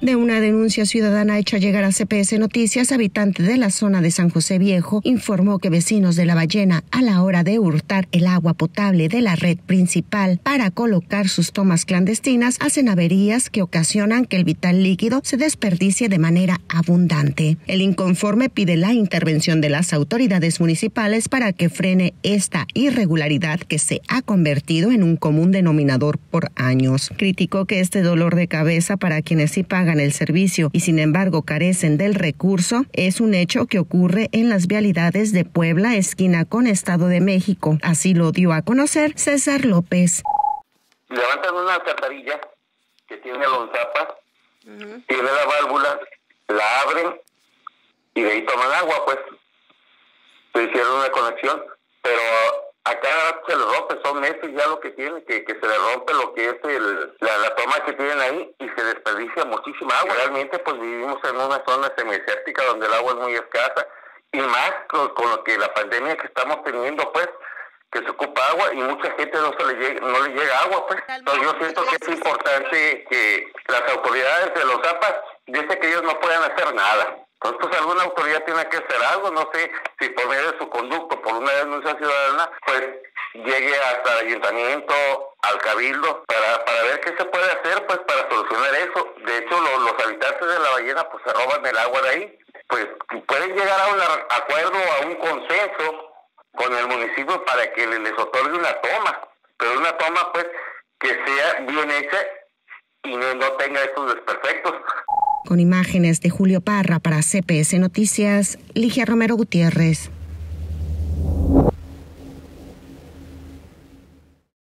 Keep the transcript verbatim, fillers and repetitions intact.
De una denuncia ciudadana hecha llegar a C P S Noticias, habitante de la zona de San José Viejo informó que vecinos de La Ballena, a la hora de hurtar el agua potable de la red principal para colocar sus tomas clandestinas, hacen averías que ocasionan que el vital líquido se desperdicie de manera abundante. El inconforme pide la intervención de las autoridades municipales para que frene esta irregularidad que se ha convertido en un común denominador por años. Criticó que este dolor de cabeza para quienes sí pagan el servicio y sin embargo carecen del recurso es un hecho que ocurre en las vialidades de Puebla, esquina con Estado de México. Así lo dio a conocer César López. Levantan una alcantarilla que tiene lonzapas, uh-huh. tiene la válvula, la abren y de ahí toman agua, pues. Se hicieron una conexión, pero acá se le rompe, son meses ya lo que tiene, que, que se le rompe lo que es el, la, la toma que tienen ahí y se desperdicia muchísima agua. Realmente pues vivimos en una zona semidesértica donde el agua es muy escasa y más con, con lo que la pandemia que estamos teniendo, pues, que se ocupa agua y mucha gente no se le llega, no le llega agua, pues. Entonces yo siento que es importante que las autoridades de los A P A dicen que ellos no pueden hacer nada. Entonces, pues alguna autoridad tiene que hacer algo, no sé si por medio de su conducto, por una denuncia ciudadana, pues llegue hasta el ayuntamiento, al cabildo, para, para ver qué se puede hacer, pues para solucionar eso. De hecho, lo, los habitantes de La Ballena, pues se roban el agua de ahí. Pues pueden llegar a un acuerdo, a un consenso con el municipio para que les otorgue una toma, pero una toma, pues, que sea bien hecha y no, no tenga estos desperfectos. Con imágenes de Julio Parra para C P S Noticias, Ligia Romero Gutiérrez.